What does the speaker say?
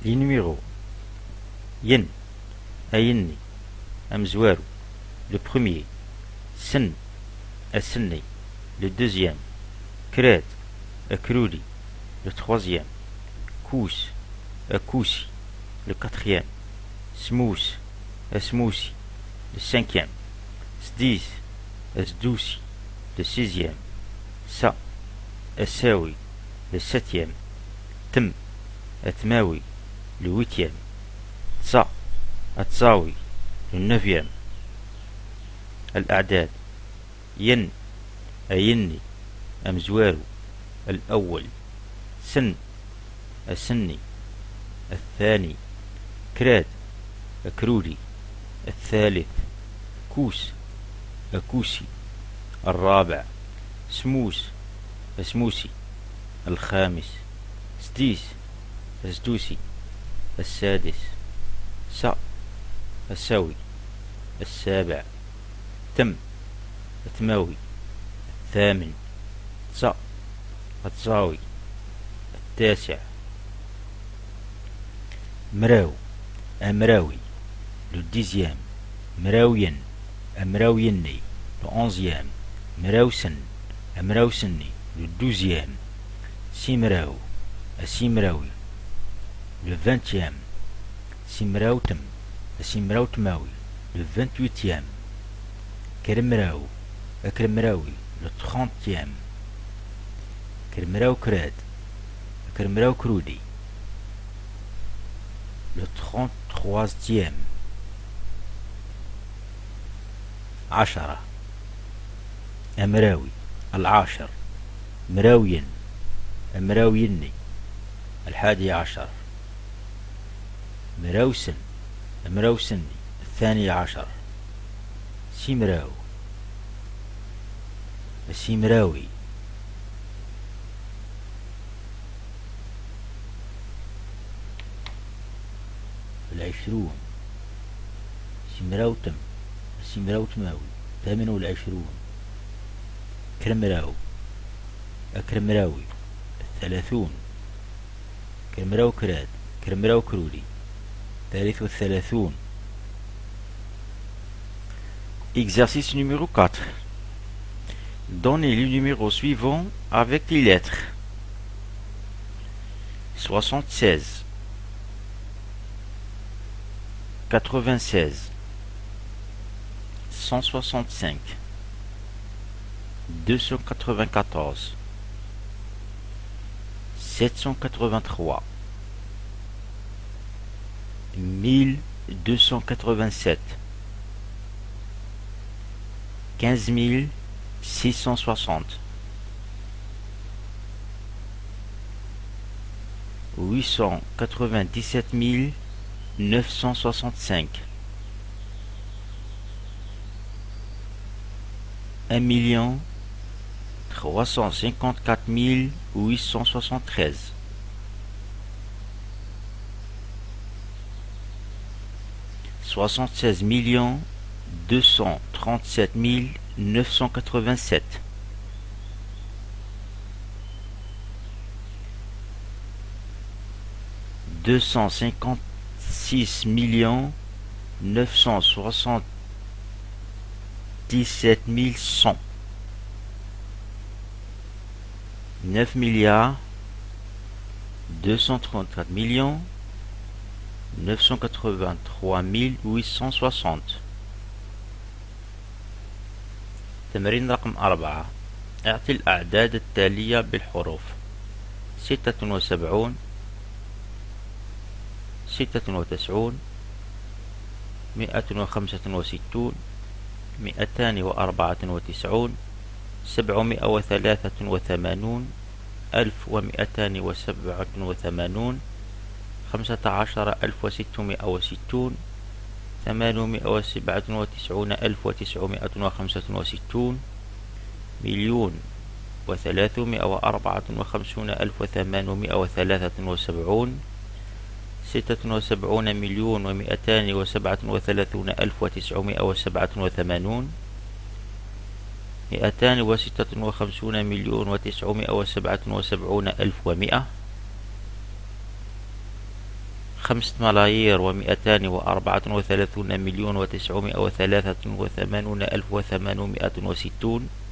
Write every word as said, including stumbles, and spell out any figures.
Les numéros ين أيني أمزوارو. Le premier سن أسني. Le deuxième كراد أكرودي. Le troisième كوس أكوسي. Le quatrième سموس أسموسي. Le cinquième سديس أسدوسي. Le sixième سا أساوي. Le septième تم أتماوي. Le huitième تسا أتساوي. Le neuvième الأعداد ين أيني أمزوارو. الأول سن أسني. الثاني كراد أكرودي. الثالث كوس أكوسي. الرابع سموس أسموسي. الخامس سديس أسدوسي. السادس سا أساوي. السابع تم أتماوي. الثامن تسا أتساوي. التاسع مراو أمراوي. Le dixième مراوين أمراويني. Le onzième مراوسن أمراوسني. Le douzième سيمراو أسيمراوي. Le vingtième سيمراوتم أسيمراوتماوي. Le vingt-huitième كرمراو أكرمراوي. Le trentième كرمراو كراد أكرمراو كرودي. Le trente-troisième عشرة أمراوي. العاشر مراوين أمراويني. الحادي عشر مراوسن أمراوسني. الثاني عشر سيمراو السيمراوي. العشرون سيمراوتم السيمراوتماوي. الثامن والعشرون كرمراو أكرمراوي. الثلاثون كرمراو كراد كرمراو كرودي. الثالث والثلاثون. Exercice numéro quatre. Donnez les numéros suivants avec les lettres. soixante-seize, quatre-vingt-seize, cent soixante-cinq, deux cent quatre-vingt-quatorze, sept cent quatre-vingt-trois, mille deux cent quatre-vingt-sept, quinze mille six cent soixante, huit cent quatre-vingt-dix-sept mille neuf cent soixante-cinq, un million trois cent cinquante-quatre mille huit cent soixante-treize, soixante-seize millions deux cent trente-sept mille neuf cent quatre-vingt-sept, deux cent cinquante-six millions neuf cent soixante-dix-sept mille cent, neuf milliards deux cent trente-quatre millions neuf cent quatre-vingt-trois mille huit cent soixante. تمرين رقم أربعة. اعطي الأعداد التالية بالحروف: ستة وسبعون، ستة وتسعون، مئة وخمسة وستون، مئتان وأربعة وتسعون، سبعمائة وثلاثة وثمانون، ألف ومئتان وسبعة وثمانون، خمسة عشر ألف وستمائة وستون، ثمانمائة وسبعة وتسعون ألف وتسعمائة وخمسة وستون، مليون وثلاثمائة وأربعة وخمسون ألف وثمانمائة وثلاثة وسبعون، ستة وسبعون مليون ومئتان وسبعة وثلاثون ألف وتسعمائة وسبعة وثمانون، مئتان وستة وخمسون مليون وتسعمائة وسبعة وسبعون ألف ومئة، خمسة ملايير ومئتان وأربعة وثلاثون مليون وتسعمائة وثلاثة وثمانون ألف وثمانمائة وستون.